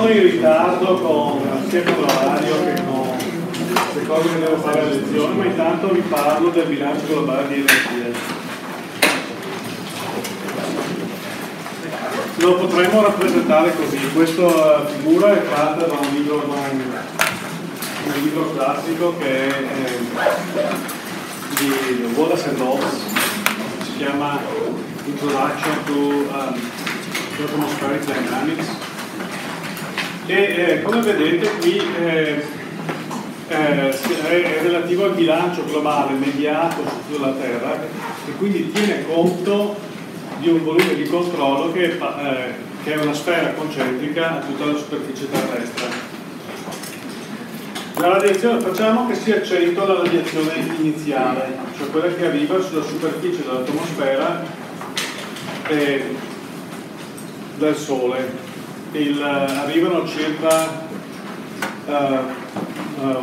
in ritardo sia con l'orario che con le cose che devo fare a lezione, ma intanto vi parlo del bilancio globale di energia. Lo potremmo rappresentare così. Questa figura è tratta da un libro classico che è di Wallace and Dawes, si chiama Introduction to Atmospheric Dynamics, e come vedete qui è relativo al bilancio globale mediato sulla Terra, e quindi tiene conto di un volume di controllo che è una sfera concentrica a tutta la superficie terrestre. La radiazione, facciamo che sia 100 la radiazione iniziale, cioè quella che arriva sulla superficie dell'atmosfera del Sole. Arrivano circa 1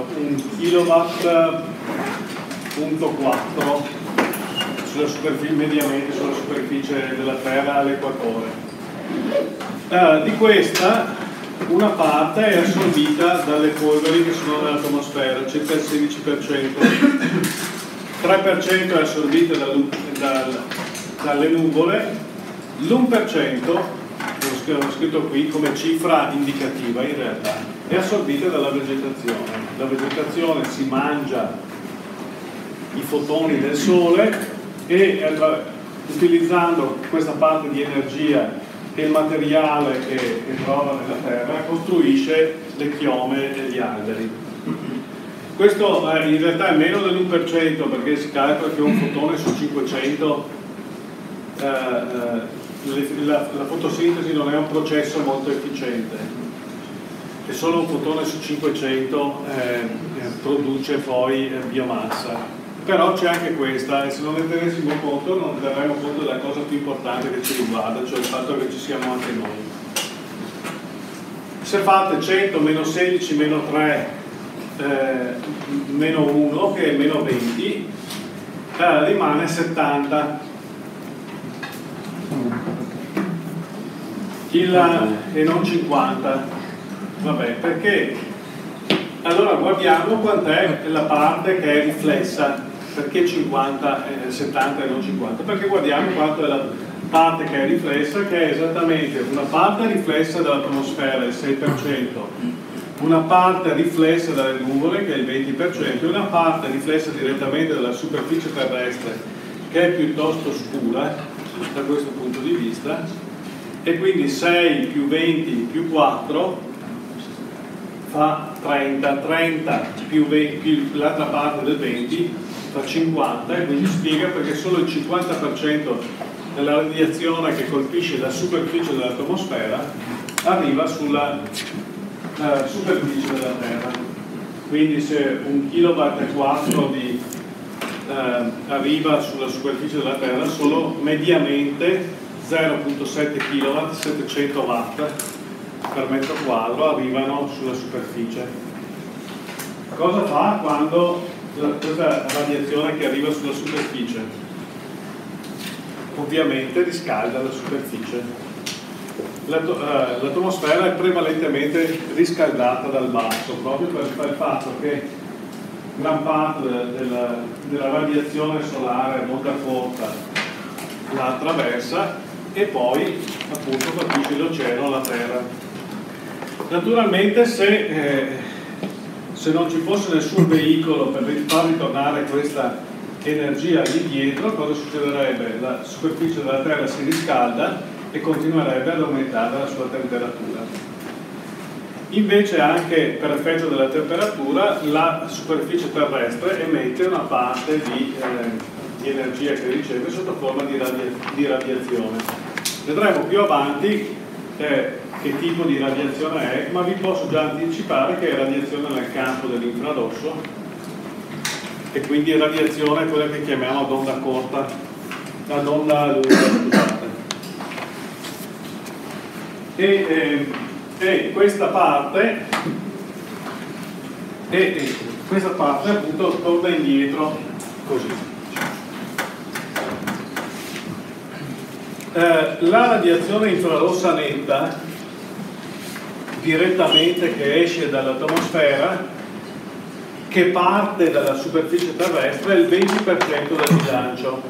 kW.4 mediamente sulla superficie della Terra all'equatore. Di questa una parte è assorbita dalle polveri che sono nell'atmosfera, circa il 16%, 3% è assorbita dalle nuvole, l'1%, l'ho scritto qui come cifra indicativa in realtà, è assorbita dalla vegetazione. La vegetazione si mangia i fotoni del Sole e utilizzando questa parte di energia e il materiale che trova nella Terra costruisce le chiome e gli alberi. Questo in realtà è meno dell'1% perché si calcola che un fotone su 500 la fotosintesi non è un processo molto efficiente e solo un fotone su 500 produce poi biomassa. Però c'è anche questa, e se non ne tenessimo conto non terremo conto della cosa più importante che ci riguarda, cioè il fatto che ci siamo anche noi. Se fate 100 meno 16 meno 3 meno 1, che è meno 20, rimane 70. E non 50. Vabbè, perché? Allora guardiamo quant'è la parte che è riflessa. Perché 70 e non 50? Perché guardiamo quanto è la parte che è riflessa, che è esattamente una parte riflessa dall'atmosfera, il 6%, una parte riflessa dalle nuvole, che è il 20%, e una parte riflessa direttamente dalla superficie terrestre, che è piuttosto scura da questo punto di vista, e quindi 6 più 20 più 4 fa 30, 30 più l'altra parte del 20 fa 50, e quindi spiega perché solo il 50% della radiazione che colpisce la superficie dell'atmosfera arriva sulla superficie della Terra. Quindi se 1 kW/4 arriva sulla superficie della Terra, solo mediamente 0,7 kW, 700 watt per metro quadro arrivano sulla superficie. Cosa fa quando questa radiazione che arriva sulla superficie? Ovviamente riscalda la superficie. L'atmosfera è prevalentemente riscaldata dal basso, proprio per il fatto che gran parte della radiazione solare molto corta la attraversa e poi appunto colpisce l'oceano, la Terra. Naturalmente se non ci fosse nessun veicolo per far ritornare questa energia indietro, cosa succederebbe? La superficie della Terra si riscalda e continuerebbe ad aumentare la sua temperatura. Invece anche per effetto della temperatura la superficie terrestre emette una parte di energia che riceve sotto forma di radiazione. Vedremo più avanti che tipo di radiazione è, ma vi posso già anticipare che è radiazione nel campo dell'infrarosso, e quindi è radiazione quella che chiamiamo ad onda corta, ad onda lunga, scusate. E questa parte appunto torna indietro così. La radiazione infrarossa netta direttamente che esce dall'atmosfera, che parte dalla superficie terrestre, è il 20% del bilancio.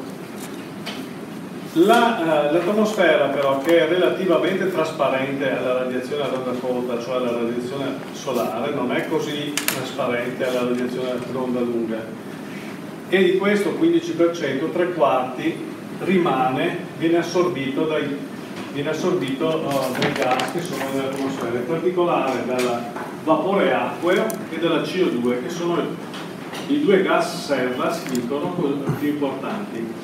L'atmosfera però, che è relativamente trasparente alla radiazione ad onda corta, cioè alla radiazione solare, non è così trasparente alla radiazione ad onda lunga, e di questo 15%, 3/4 viene assorbito dai gas che sono nell'atmosfera, in particolare dal vapore acqueo e dalla CO2, che sono i due gas serra, si dicono, più importanti.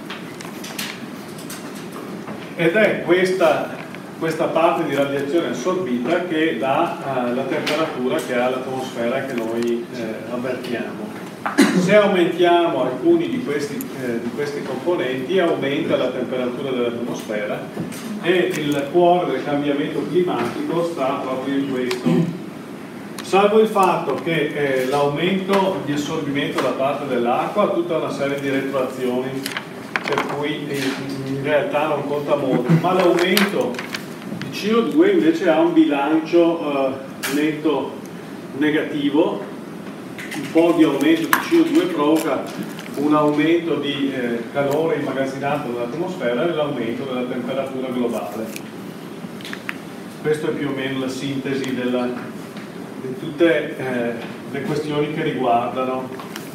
Ed è questa parte di radiazione assorbita che dà la temperatura che ha l'atmosfera che noi avvertiamo. Se aumentiamo alcuni di questi componenti, aumenta la temperatura dell'atmosfera, e il cuore del cambiamento climatico sta proprio in questo. Salvo il fatto che l'aumento di assorbimento da parte dell'acqua ha tutta una serie di retroazioni, per cui in realtà non conta molto, ma l'aumento di CO2 invece ha un bilancio netto negativo. Un po' di aumento di CO2 provoca un aumento di calore immagazzinato nell'atmosfera e l'aumento della temperatura globale. Questa è più o meno la sintesi di tutte le questioni che riguardano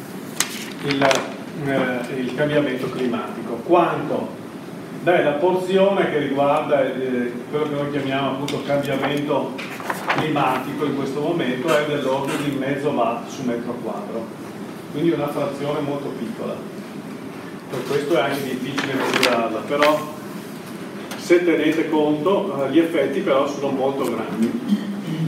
il cambiamento climatico. Quanto? Beh, la porzione che riguarda quello che noi chiamiamo appunto cambiamento climatico in questo momento è dell'ordine di mezzo watt su metro quadro, quindi una frazione molto piccola. Per questo è anche difficile misurarla, però se tenete conto gli effetti però sono molto grandi.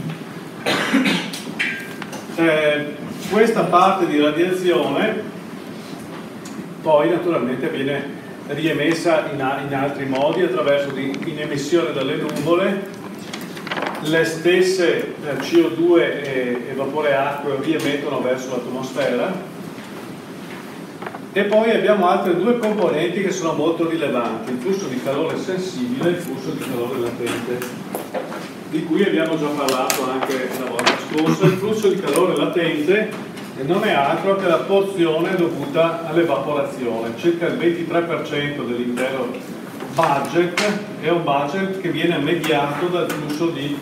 Questa parte di radiazione poi naturalmente viene riemessa in altri modi, attraverso in emissione dalle nuvole. Le stesse CO2 e vapore acqueo riemettono verso l'atmosfera, e poi abbiamo altre due componenti che sono molto rilevanti: il flusso di calore sensibile e il flusso di calore latente, di cui abbiamo già parlato anche la volta scorsa. Il flusso di calore latente non è altro che la porzione dovuta all'evaporazione. Circa il 23% dell'intero budget è un budget che viene mediato dal flusso di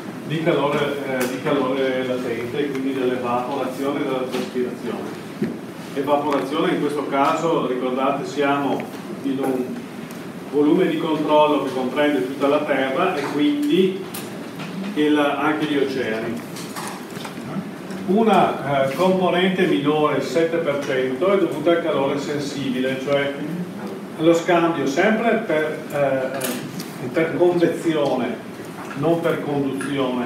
calore latente, quindi dell'evaporazione e della traspirazione. Evaporazione in questo caso, ricordate, siamo in un volume di controllo che comprende tutta la Terra e quindi anche gli oceani. Una componente minore, il 7%, è dovuta al calore sensibile, cioè allo scambio sempre per convezione, non per conduzione,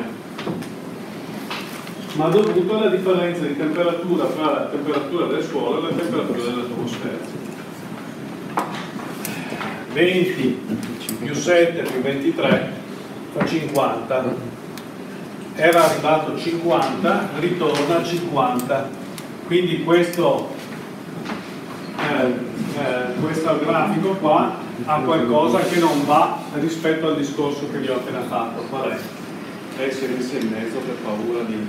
ma dovuto alla differenza di temperatura tra la temperatura del suolo e la temperatura dell'atmosfera. 20 più 7 più 23 fa 50. Era arrivato a 50, ritorna a 50, quindi questo grafico qua ha qualcosa che non va rispetto al discorso che vi ho appena fatto. Qual è? Si è messa in mezzo per paura di...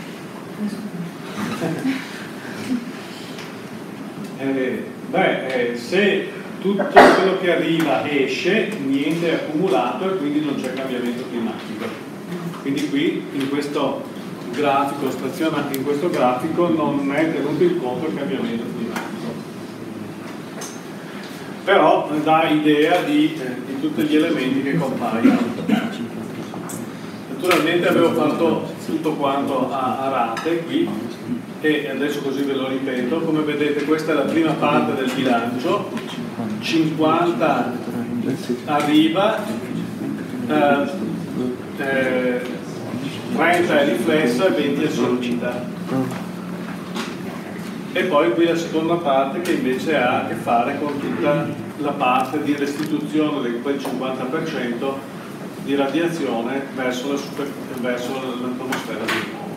se tutto quello che arriva esce, niente è accumulato e quindi non c'è cambiamento climatico. Quindi qui in questo grafico, stazionato in questo grafico, non è tenuto in conto il cambiamento climatico. Però dà idea di tutti gli elementi che compaiono. Naturalmente avevo fatto tutto quanto a rate qui, e adesso così ve lo ripeto. Come vedete, questa è la prima parte del bilancio. 50 arriva, 30 è riflessa e 20 è assorbita. E poi qui la seconda parte, che invece ha a che fare con tutta la parte di restituzione di quel 50% di radiazione verso l'atmosfera di nuovo.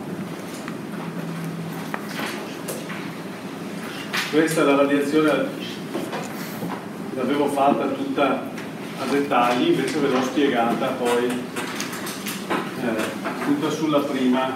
Questa è la radiazione, l'avevo fatta tutta a dettagli, invece ve l'ho spiegata poi tutta sulla prima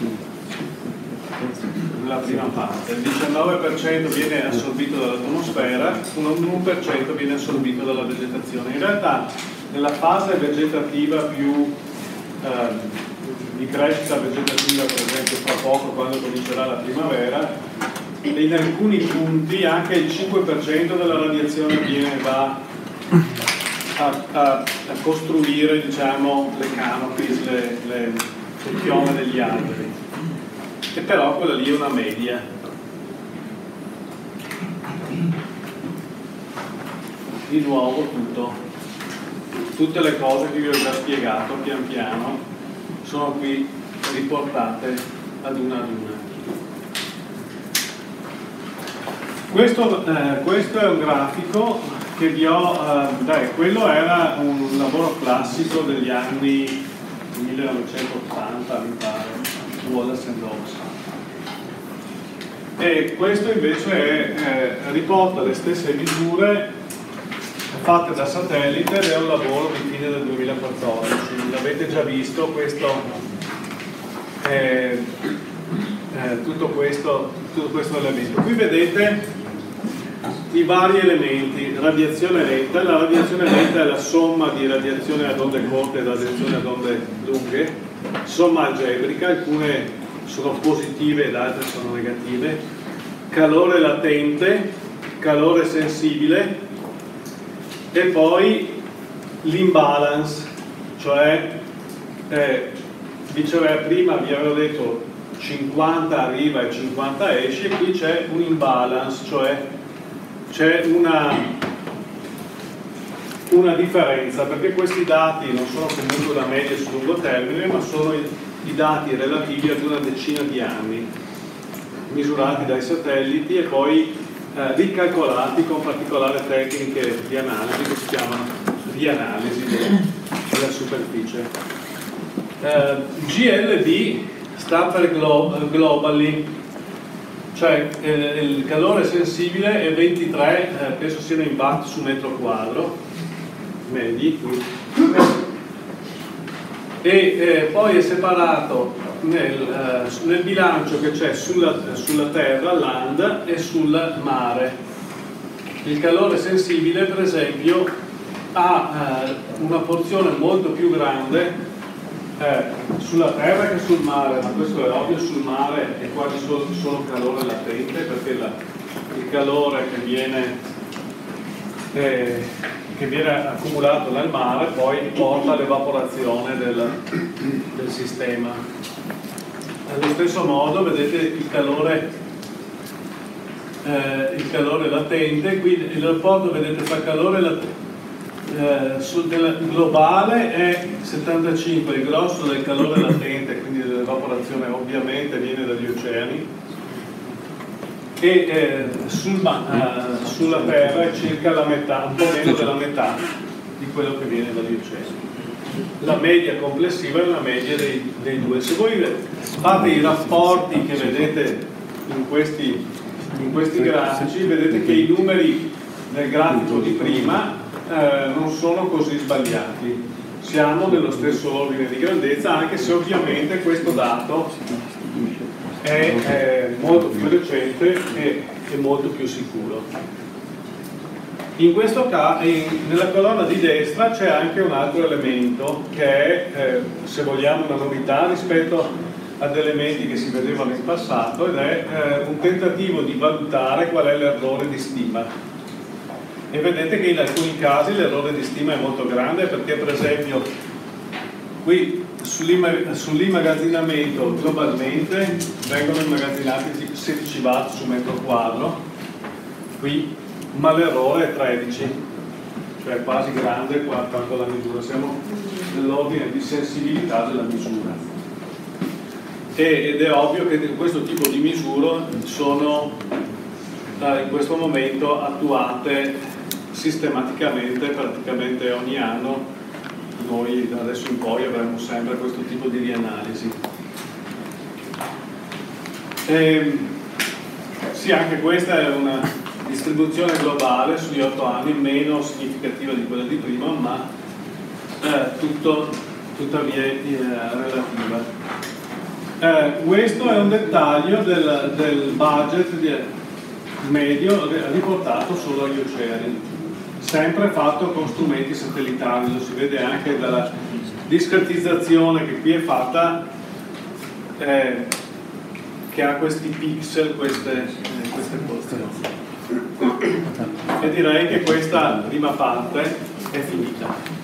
parte. Il 19% viene assorbito dall'atmosfera, un 1% viene assorbito dalla vegetazione. In realtà nella fase vegetativa più di crescita vegetativa, per esempio fra poco quando comincerà la primavera, in alcuni punti anche il 5% della radiazione va a costruire, diciamo, le canopies, le piome degli alberi, e però quella lì è una media. Di nuovo tutte le cose che vi ho già spiegato pian piano sono qui riportate ad una. Questo è un grafico che vi ho, quello era un lavoro classico degli anni 1980, mi pare, Wallace and Dobbs. E questo invece riporta le stesse misure fatte da satellite ed è un lavoro di fine del 2014. L'avete già visto, tutto questo elemento. Qui vedete i vari elementi. Radiazione lenta. La radiazione lenta è la somma di radiazione ad onde corte e radiazione ad onde lunghe, somma algebrica, alcune sono positive ed altre sono negative. Calore latente, calore sensibile, e poi l'imbalance, cioè prima vi avevo detto 50 arriva e 50 esce, e qui c'è un imbalance, cioè c'è una differenza, perché questi dati non sono comunque una media sul lungo termine, ma sono i dati relativi ad una decina di anni, misurati dai satelliti e poi ricalcolati con particolari tecniche di analisi che si chiamano rianalisi della superficie. GLD sta per globally, cioè il calore sensibile è 23, penso siano in watt su metro quadro medi, e poi è separato nel bilancio che c'è sulla terra, land, e sul mare. Il calore sensibile, per esempio, ha una porzione molto più grande sulla terra che sul mare, ma questo è ovvio. Sul mare è quasi solo calore latente, perché il calore che viene accumulato nel mare poi porta all'evaporazione del sistema. Allo stesso modo vedete il calore latente. Qui il rapporto, vedete, tra calore globale è 75, il grosso del calore latente, quindi dell'evaporazione, ovviamente viene dagli oceani, e sulla Terra è circa la metà, un po' meno della metà di quello che viene dagli oceani. La media complessiva è una media dei due. Se voi fate i rapporti che vedete in questi grafici, vedete che i numeri del grafico di prima non sono così sbagliati, siamo nello stesso ordine di grandezza, anche se ovviamente questo dato è molto più recente e molto più sicuro. In questo caso, nella colonna di destra c'è anche un altro elemento che è, se vogliamo, una novità rispetto ad elementi che si vedevano in passato, ed è un tentativo di valutare qual è l'errore di stima. E vedete che in alcuni casi l'errore di stima è molto grande, perché per esempio qui sull'immagazzinamento globalmente vengono immagazzinati 16 watt su metro quadro qui, ma l'errore è 13, cioè quasi grande quanto la misura. Siamo nell'ordine di sensibilità della misura, ed è ovvio che questo tipo di misure sono in questo momento attuate sistematicamente, praticamente ogni anno. Noi da adesso in poi avremo sempre questo tipo di rianalisi. Sì, anche questa è una distribuzione globale sugli 8 anni, meno significativa di quella di prima, ma tutto tuttavia relativa. Questo è un dettaglio del budget medio riportato solo agli oceani, sempre fatto con strumenti satellitari, lo si vede anche dalla discretizzazione che qui è fatta, che ha questi pixel, queste posizioni. E direi che questa prima parte è finita.